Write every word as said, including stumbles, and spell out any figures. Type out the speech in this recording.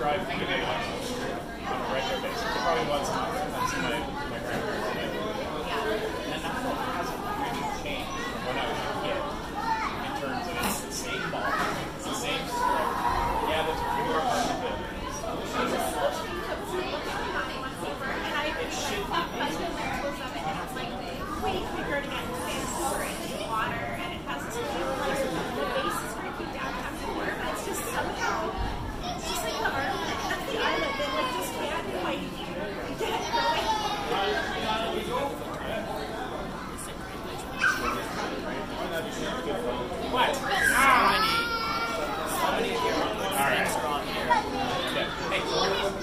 drive to the on a regular basis. Probably once a month. That's my, my grandparents live. And that one hasn't really changed from when I was a kid in terms of it's the same ball, it's the same script. Yeah, there's a few more parts of it. It should be way quicker to get storage in water, and it has to like the base is breaking down after work. It's just somehow it's just like the island. That's the island that like just can't like get it going. What? Ah! All right. Okay. Hey.